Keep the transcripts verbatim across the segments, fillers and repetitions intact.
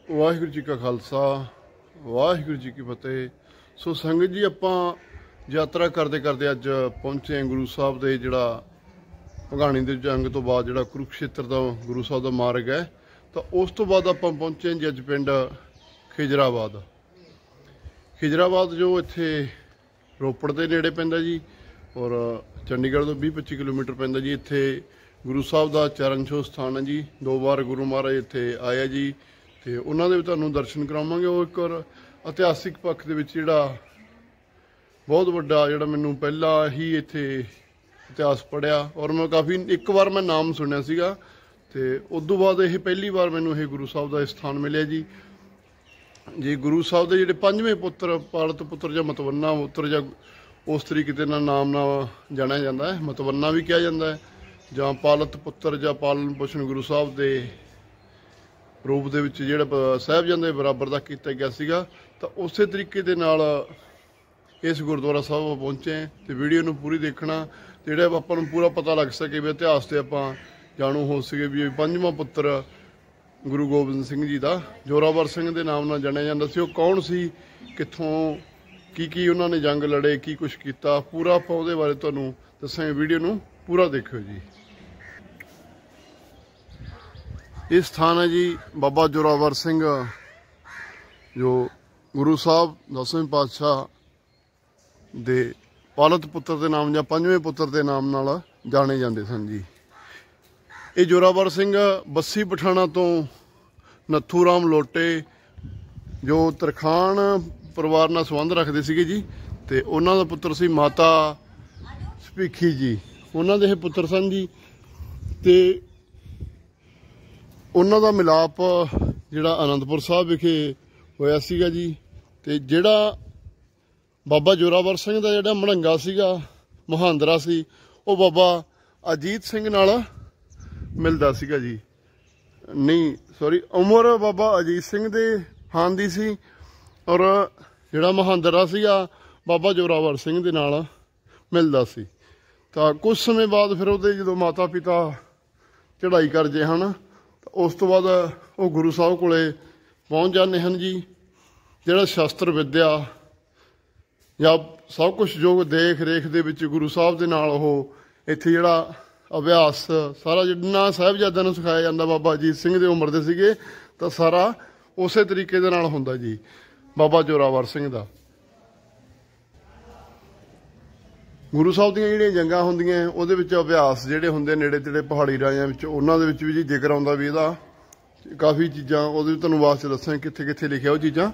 वाहिगुरू जी का खालसा वाहिगुरू जी की फतेह। सो संगत जी आपां यात्रा करते करते अज पहुंचे हैं गुरु साहब के जिहड़ा भगाणी दे जंग तो बाद जिहड़ा कुरुक्षेत्र का गुरु साहब का मार्ग है, तो उस तो बाद आपां पहुंचे हैं जी अज पिंड खिजराबाद। खिजराबाद जो इत्थे रोपड़ के नेड़े पैंदा जी और चंडीगढ़ तो बीस पच्ची किलोमीटर पैंदा जी। इत्थे गुरु साहब का चरण छो स्थान है जी। दो बार गुरु महाराज इत्थे आया जी, तो उन्होंने भी तुहानूं दर्शन करावांगे। वो एक और इतिहासिक पक्ष दे विच जिहड़ा बहुत वड्डा जिहड़ा मैनूं पहला ही इत्थे इतिहास पढ़िया और मैं काफ़ी एक बार मैं नाम सुनिया सीगा, ते उदों बाद यह पहली बार मैनूं यह गुरु साहब का स्थान मिलिया जी। जी गुरु साहब के जिहड़े पंजवें पुत्र पालत पुत्र जां मतवन्ना पुत्र जां उस तरीके के नाम ना जाणिया जांदा है, मतवन्ना भी कहा जाता है जां पालत पुत्र जां पालन पोषण गुरु साहब के रूप दे विच जिहड़ा साहिबजादे बराबर का किया गया सीगा। तो उस तरीके दे नाल इस गुरुद्वारा साहब पहुंचे हैं। तो वीडियो नूं पूरी देखना जिहड़ा आपां नूं पूरा पता लग सके भी इतिहास से आपां जाणू हो सके भी पंजवां पुत्र गुरु गोबिंद सिंह जी का जोरावर सिंह के नाम नाल जाणिया जांदा सी। ओह कौन सी, कित्थों, की की उन्होंने जंग लड़े, की कुछ किया, पूरा आपां उहदे बारे तुहानूं दस्सांगे। वीडियो नूं पूरा देखियो जी। इस स्थान है जी बाबा जोरावर सिंह जो गुरु साहब दसवें पातशाह दे पालत पुत्र के नाम या पंजवें पुत्र के नाम नाल जाने जाते सन जी। ये जोरावर सिंह बस्सी पठाणा तो नत्थू राम लोटे जो तरखान परिवार नाल संबंध रखते थे जी, तो उन्हों का पुत्र सी माता सभीखी जी, उन्होंने ये पुत्र सन जी। तो उन्हों का मिलाप जिहड़ा आनंदपुर साहब विखे होया सीगा जी। तो जिहड़ा बाबा जोरावर सिंह का जिहड़ा मड़ंगा सीगा मुहांदरा सी, वो बाबा अजीत सिंह नाल मिलदा सीगा जी। नहीं सॉरी उमर बाबा अजीत सिंह दे हान दी सी और जिहड़ा मुहांदरा सीगा बाबा जोरावर सिंह दे नाल मिलदा सी। तो कुछ समय बाद फिर उहदे जदों माता पिता चढ़ाई कर जे हन, उस तो बाद वो गुरु साहब कोले पहुँच जाते हैं जी। जिहड़ा शास्त्र विद्या या सब कुछ जो देख रेख दे विच गुरु साहब दे नाल वो इत्थे जिहड़ा अभ्यास सारा जिन्ना साहिबजादियां नूं सिखाया जांदा बाबा अजीत सिंह दे उम्र दे सीगे, तो सारा उस तरीके दे नाल हुंदा जी बाबा जोरावर सिंह दा। गुरु साहब दीयां जिहड़ियां जंगां हुंदियां उहदे विच अभ्यास जिहड़े हुंदे नेड़े तेड़े पहाड़ी राजां विच, उन्हां दे विच भी जी जिक्र आउंदा भी इहदा काफ़ी चीज़ां उहदे तुहानूं वास्ते दस्सां कित्थे कित्थे लिखिआ ओह चीज़ां।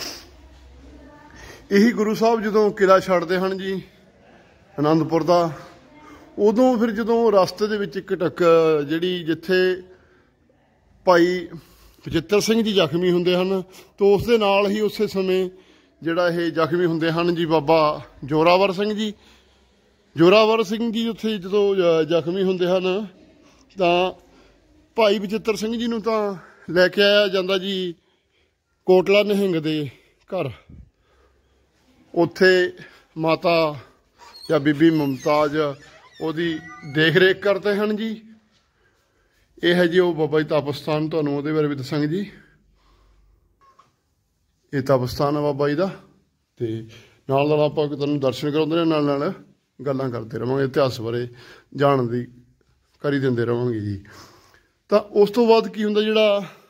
यही गुरु साहब जदों किला छड्डदे हन जी आनंदपुर दा, उदों फिर जदों रस्ते दे विच इक टक जिहड़ी जिथे भाई बचित्र सिंह जी जख्मी हुंदे हन, तो उस दे नाल ही उसे समय जिहड़ा ये जख्मी हुंदे हन जी बाबा जोरावर सिंह जी। जोरावर सिंह जी उत्थे जदों जख्मी हुंदे हन तां भाई बचित्र सिंह जी नूं तां लैके आया जांदा जी कोटला निहंग दे घर। उत्थे माता या बीबी मुमताज ओहदी देख रेख करते हैं जी। यह है जी वो बाबा जी तपस्थान, तुहानूं उहदे बारे भी दस्सांगे जी। ये तपस्थान है बाबा जी का, तो नाल नाल आपां तुहानूं दर्शन कराउंदे रहां, नाल नाल गल्लां करते रहांगे, इतिहास बारे जानन दी करी दिंदे रहांगे जी। तो उस तो बाद की हुंदा जिहड़ा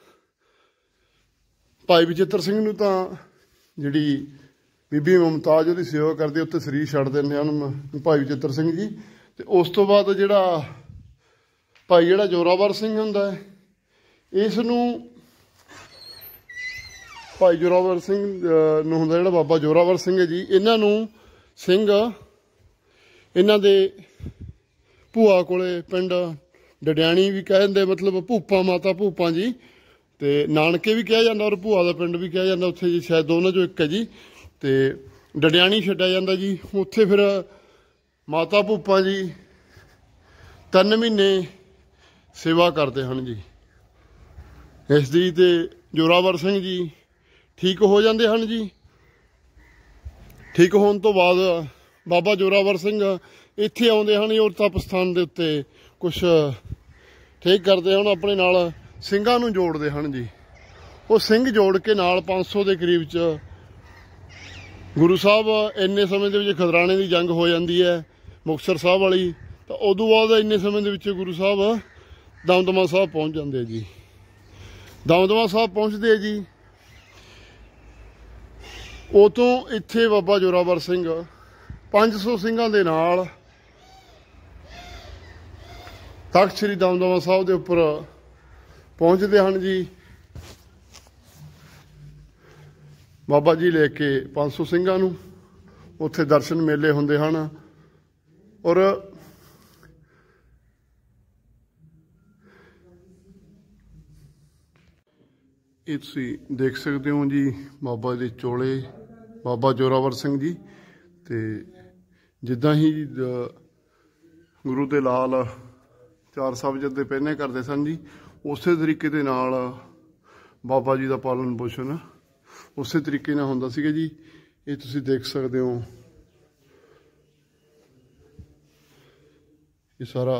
भाई बचित्र सिंह नूं तां जिहड़ी बीबी मुमताज उहदी सेवा करदी उत्ते शरीर छड्ड दिंदे हन भाई बचित्र सिंह जी। तो उस तो बाद जिहड़ा भाई जिहड़ा जोरावर सिंह हुंदा है, इस नूं भाई जोरावर सिंह नूं हुंदा जिहड़ा बाबा जोरावर सिंह है जी, इन्हां नूं सिंह इन्हां दे भूआ कोले पिंड डडियाणी भी कह दिंदे, मतलब भूपा माता भूपा जी, तो नानके भी कहा जाता और भूआ का पिंड भी कहा जाता उत्थे जी, शायद दोनों चों एक है जी। तो डडियाणी छड्डिया जांदा जी, उत्थे फिर माता भूपा जी तीन महीने सेवा करते हैं जी इसदी। ते जोरावर सिंह जी ठीक हो जाते हैं जी। ठीक होने तो बाद बाबा जोरावर सिंह इत्थे आउंदे हन और तपस्थान दे उत्ते कुछ ठीक करते हैं अपने नाल सिंघां नूं जोड़ते हैं जी। ਉਹ ਸਿੰਘ ਜੋੜ ਕੇ ਨਾਲ ਪੰਜ सौ ਦੇ ਕਰੀਬ ਚ ਗੁਰੂ ਸਾਹਿਬ ਇੰਨੇ ਸਮੇਂ ਦੇ ਵਿੱਚ ਖਦਰਾਣੇ ਦੀ ਜੰਗ ਹੋ ਜਾਂਦੀ ਹੈ ਮੁਕਤਸਰ ਸਾਹਿਬ ਵਾਲੀ, ਤਾਂ ਉਦੋਂ ਬਾਅਦ ਇੰਨੇ ਸਮੇਂ ਦੇ ਵਿੱਚ ਗੁਰੂ ਸਾਹਿਬ ਦਮਦਮਾ ਸਾਹਿਬ ਪਹੁੰਚ ਜਾਂਦੇ ਆ ਜੀ। ਦਮਦਮਾ ਸਾਹਿਬ ਪਹੁੰਚਦੇ ਆ ਜੀ, ਉਤੋਂ ਇੱਥੇ ਬਾਬਾ ਜ਼ੋਰਾਵਰ ਸਿੰਘ ਪੰਜ सौ ਸਿੰਘਾਂ ਦੇ ਨਾਲ ਤਖ਼ਤ ਸ੍ਰੀ ਦਮਦਮਾ ਸਾਹਿਬ ਦੇ ਉੱਪਰ ਪਹੁੰਚਦੇ ਹਨ ਜੀ। ਬਾਬਾ ਜੀ ਲੈ ਕੇ ਪੰਜ सौ ਸਿੰਘਾਂ ਨੂੰ ਉੱਥੇ ਦਰਸ਼ਨ ਮੇਲੇ ਹੁੰਦੇ ਹਨ। ਔਰ ਇਹ ਤੁਸੀਂ ਦੇਖ ਸਕਦੇ ਹੋ ਜੀ ਬਾਬਾ ਦੇ ਚੋਲੇ, ਬਾਬਾ ਜ਼ੋਰਾਵਰ ਸਿੰਘ ਜੀ। ਤੇ ਜਿੱਦਾਂ ਹੀ ਗੁਰੂ ਦੇ ਲਾਲ ਚਾਰ ਸਾਹਿਬਜ਼ਾਦੇ ਪਹਿਨੇ ਕਰਦੇ ਸਨ ਜੀ, ਉਸੇ ਤਰੀਕੇ ਦੇ ਨਾਲ ਬਾਬਾ ਜੀ ਦਾ ਪਾਲਣ ਪੋਸ਼ਣ ਉਸੇ ਤਰੀਕੇ ਨਾਲ ਹੁੰਦਾ ਸੀਗਾ ਜੀ। ਇਹ ਤੁਸੀਂ ਦੇਖ ਸਕਦੇ ਹੋ, ਇਹ ਸਾਰਾ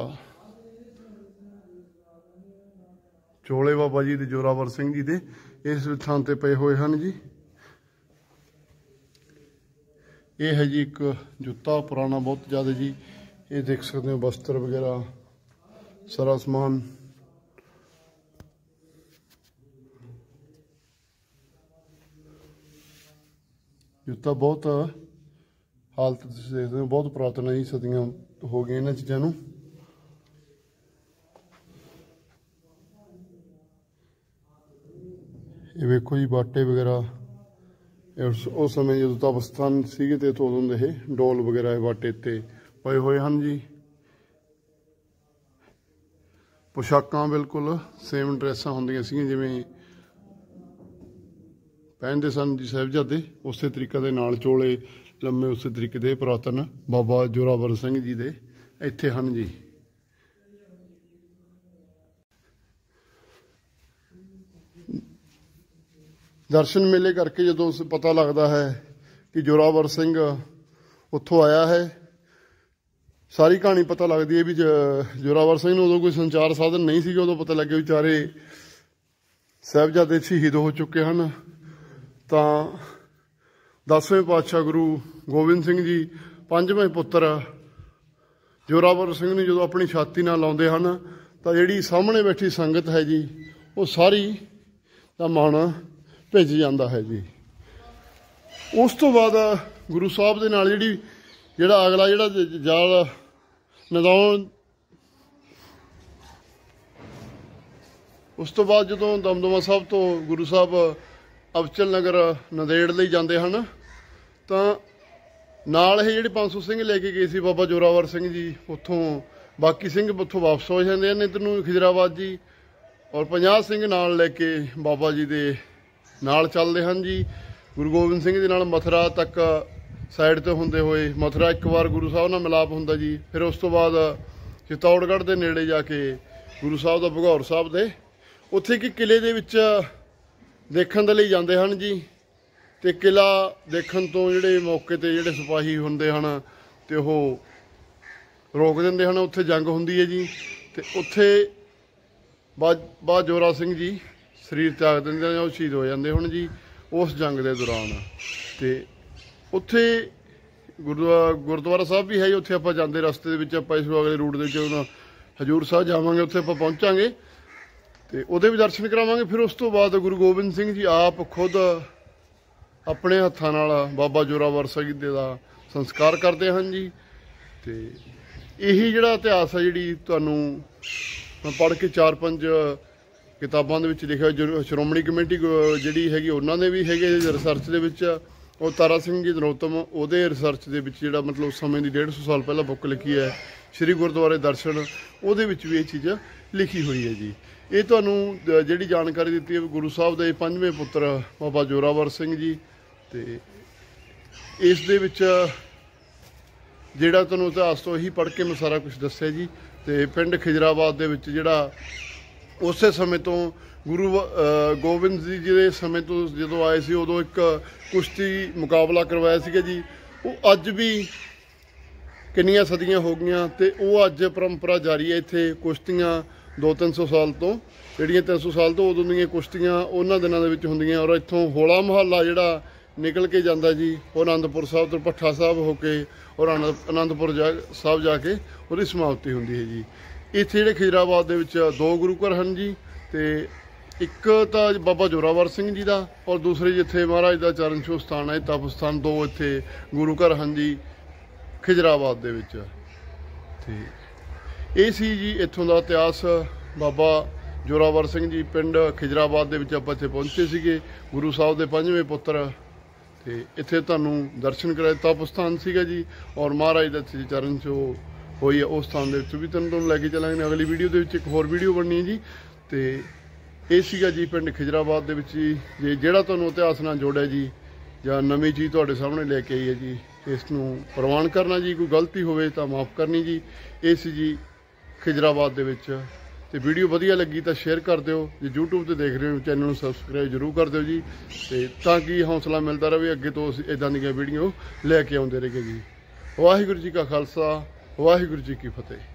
ਚੋਲੇ ਬਾਬਾ ਜੀ ਦੇ ਜ਼ੋਰਾਵਰ ਸਿੰਘ ਜੀ ਦੇ ਇਸ ਥਾਂ ਤੇ ਪਏ ਹੋਏ ਹਨ ਜੀ। ਇਹ ਹੈ ਜੀ ਇੱਕ ਜੁੱਤਾ ਪੁਰਾਣਾ ਬਹੁਤ ਜ਼ਿਆਦਾ ਜੀ। ਇਹ ਦੇਖ ਸਕਦੇ ਹੋ ਬਸਤਰ ਵਗੈਰਾ ਸਾਰਾ ਸਮਾਨ। ਜੁੱਤਾ ਬਹੁਤ ਹਾਲਤ ਤੁਸੀਂ ਦੇਖਦੇ ਹੋ ਬਹੁਤ ਪੁਰਾਤਨ ਹੈ ਜੀ, ਸਦੀਆਂ ਹੋ ਗਈਆਂ ਇਹਨਾਂ ਚੀਜ਼ਾਂ ਨੂੰ। ਇਹ ਵੇਖੋ ਜੀ ਬਾਟੇ ਵਗੈਰਾ, ਉਸ ਸਮੇਂ ਜਦੋਂ ਤਪਸਥਾਨ ਸੀਗੇ ਤੇ ਉਦੋਂ ਦੇ ਇਹ ਡੋਲ ਵਗੈਰਾ ਬਾਟੇ ਤੇ ਪਏ ਹੋਏ ਹਨ ਜੀ। पोशाकां बिल्कुल सेम ड्रैसां हुंदियां सीगियां जिवें पहनदे सन जी साहिबजादे, उस तरीके दे नाल चोले लम्मे उस तरीके दे पुरातन बाबा जोरावर सिंह जी दे इत्थे हन जी। दर्शन मेले करके जदों पता लगता है कि जोरावर सिंह उत्थों आया है, सारी कहानी पता लगती है भी जोरावर सिंह नूं उदों कोई संचार साधन नहीं सी, उदों पता लगे बेचारे साहिबजादे शहीद हो चुके हैं। तो दसवें पातशाह गुरु गोबिंद सिंह जी पंजवें पुत्र जोरावर सिंह ने जो अपनी छाती नाल लाउंदे हन तां जिहड़ी सामने बैठी संगत है जी वो सारी दा मन भिज जाता है जी। उस तो बाद गुरु साहब दे नाल जिहड़ी जिहड़ा अगला जिहड़ा जाल नदाउण, उस तो बाद जदों दमदमा साहब तो गुरु साहब अबचल नगर नंदेड़ लई जांदे हन तां नाल ये जिहड़े पांच सौ सिंह लैके गए सी बाबा जोरावर सिंह जी, उत्थों बाकी सिंह उत्थों वापस हो जांदे हन इधर नूं खिजराबाद जी, और पचास सिंह नाल लैके बाबा जी दे नाल चलदे हन जी। गुरु गोबिंद सिंह दे नाल मथुरा तक साइड ते हुंदे होए मथुरा एक बार गुरु साहब नाल मिलाप हुंदा जी। फिर उस तो बाद चित्तौड़गढ़ दे नेड़े जाके गुरु साहब दा भगौर साहब दे उत्थे कि किले दे विच देखण दे लई जांदे हन जी। ते किला देखण तो जिहड़े मौके ते जिहड़े सिपाही हुंदे हन ते ओह रोक दिंदे हन, उत्थे जंग हुंदी है जी। ते उत्थे बाद बाद जोरा सिंह जी शरीर त्याग दिंदे ने, शहीद हो जांदे हन जी उस जंग दे दौरान। ते उत्थे गुरुद्वा गुरुद्वारा साहब भी है जी, उत्थे आपां जांदे रस्ते दे विच आपां इस अगले रूट दे विच हजूर साहब जावांगे, उत्थे आपां पहुंचांगे ते उहदे भी दर्शन करावांगे। फिर उस तो बाद गुरु गोबिंद सिंह जी आप खुद अपने हत्थां नाल बाबा जोरावर सिंह जी दा संस्कार करदे हन जी। ते यही जिहड़ा इतिहास है जिहड़ी तुहानूं मैं पढ़ के चार पंज किताबां दे विच लिखिआ, श्रोमणी कमेटी जिहड़ी हैगी उन्हां दे भी हैगे रिसर्च दे विच, और तारा सिंह जी नरोत्तम उहदे रिसर्च दे विच जिहड़ा मतलब समय दी डेढ़ सौ साल पहला बुक लिखी है श्री गुरुद्वारे दर्शन, उहदे विच भी ये चीज़ लिखी हुई है जी। ये तुहानूं जिहड़ी जानकारी दित्ती है गुरु साहब दे पंजवें पुत्र बाबा जोरावर सिंह जी। ते इस दे विच जिहड़ा तुहानूं इतिहास तो यही पढ़ के मैं सारा कुछ दस्सिआ जी। ते पिंड खिजराबाद दे विच जिहड़ा उस समय तो गुरु गोबिंद जी के समय तो जो आए सी उदों एक कुश्ती मुकाबला करवाया सीगा जी। वो अज भी कितनियां सदियां हो गई तो वो अज परंपरा जारी है, इत्थे कुश्तियां ਦੋ ਤਿੰਨ ਸੌ ਸਾਲ ਤੋਂ ਜਿਹੜੀਆਂ ਤਿੰਨ ਸੌ ਸਾਲ ਤੋਂ ਉਦੋਂ ਦੀਆਂ ਕੁਸ਼ਤੀਆਂ ਉਹਨਾਂ ਦਿਨਾਂ ਦੇ ਵਿੱਚ ਹੁੰਦੀਆਂ। ਔਰ ਇੱਥੋਂ ਹੋਲਾ ਮਹੱਲਾ ਜਿਹੜਾ ਨਿਕਲ ਕੇ ਜਾਂਦਾ ਜੀ, ਉਹ ਆਨੰਦਪੁਰ ਸਾਹਿਬ ਤੋਂ ਭੱਠਾ ਸਾਹਿਬ ਹੋ ਕੇ ਔਰ ਆਨੰਦ ਆਨੰਦਪੁਰ ਜਾ ਸਾਹਿਬ ਜਾ ਕੇ ਉਹਦੀ ਸਮਾਪਤੀ ਹੁੰਦੀ ਹੈ ਜੀ। ਇੱਥੇ ਜਿਹੜੇ ਖਿਜਰਾਬਾਦ ਦੇ ਵਿੱਚ ਦੋ ਗੁਰੂ ਘਰ ਹਨ ਜੀ, ਤੇ ਇੱਕ ਤਾਂ ਬਾਬਾ ਜ਼ੋਰਾਵਰ ਸਿੰਘ ਜੀ ਦਾ ਔਰ ਦੂਸਰੇ ਜਿੱਥੇ ਮਹਾਰਾਜ ਦਾ ਚਰਨ ਛੋਹ ਸਥਾਨ ਹੈ ਤਪ ਸਥਾਨ, ਦੋ ਇੱਥੇ ਗੁਰੂ ਘਰ ਹਨ ਜੀ ਖਿਜਰਾਬਾਦ ਦੇ ਵਿੱਚ। ਤੇ ਇਹ ਸੀ ਜੀ ਇੱਥੋਂ ਦਾ ਇਤਿਹਾਸ। ਬਾਬਾ ਜ਼ੋਰਾਵਰ ਸਿੰਘ ਜੀ ਪਿੰਡ ਖਿਜਰਾਬਾਦ ਦੇ ਵਿੱਚ ਆਪਾਂ ਇੱਥੇ ਪਹੁੰਚੇ ਸੀਗੇ, ਗੁਰੂ ਸਾਹਿਬ ਦੇ ਪੰਜਵੇਂ ਪੁੱਤਰ। ਤੇ ਇੱਥੇ ਤੁਹਾਨੂੰ ਦਰਸ਼ਨ ਕਰਾਏ, ਤਪ ਸਥਾਨ ਸੀਗਾ ਜੀ ਔਰ ਮਹਾਰਾਜ ਦਾ ਇੱਥੇ ਚਰਨ ਛੋਹ ਹੋਈ ਹੈ ਉਸ ਸਥਾਨ ਦੇ ਵਿੱਚ ਵੀ ਤੁਹਾਨੂੰ ਤੁਹਾਨੂੰ ਲੈ ਕੇ ਚੱਲਾਂਗੇ। ਅਗਲੀ ਵੀਡੀਓ ਦੇ ਵਿੱਚ ਇੱਕ ਹੋਰ ਵੀਡੀਓ ਬਣਨੀ ਹੈ ਜੀ। ਤੇ ਇਹ ਸੀਗਾ ਜੀ ਪਿੰਡ ਖਿਜਰਾਬਾਦ ਦੇ ਵਿੱਚ ਜੀ। ਜੇ ਜਿਹੜਾ ਤੁਹਾਨੂੰ ਇਤਿਹਾਸ ਨਾਲ ਜੋੜਿਆ ਜੀ ਜਾਂ ਨਵੀਂ ਚੀਜ਼ ਤੁਹਾਡੇ ਸਾਹਮਣੇ ਲੈ ਕੇ ਆਈ ਹੈ ਜੀ, ਇਸ ਨੂੰ ਪ੍ਰਵਾਨ ਕਰਨਾ ਜੀ। ਕੋਈ ਗਲਤੀ ਹੋਵੇ ਤਾਂ ਮਾफ़ ਕਰਨੀ ਜੀ। ਇਹ ਸੀ ਜੀ ਖਿਜਰਾਬਾਦ ਦੇ ਵਿੱਚ। ਤੇ ਵੀਡੀਓ ਵਧੀਆ ਲੱਗੀ ਤਾਂ ਸ਼ੇਅਰ ਕਰ ਦਿਓ। ਜੇ YouTube ਤੇ ਦੇਖ ਰਹੇ ਹੋ ਚੈਨਲ ਨੂੰ ਸਬਸਕ੍ਰਾਈਬ ਜ਼ਰੂਰ ਕਰ ਦਿਓ ਜੀ, ਤੇ ਤਾਂ ਕਿ ਹੌਸਲਾ ਮਿਲਦਾ ਰਹੇ ਅੱਗੇ ਤੋਂ ਅਸੀਂ ਇਦਾਂ ਦੀਆਂ ਵੀਡੀਓ ਲੈ ਕੇ ਆਉਂਦੇ ਰਹੀਏ ਜੀ। ਵਾਹਿਗੁਰੂ ਜੀ ਕਾ ਖਾਲਸਾ, ਵਾਹਿਗੁਰੂ ਜੀ ਕੀ ਫਤਿਹ।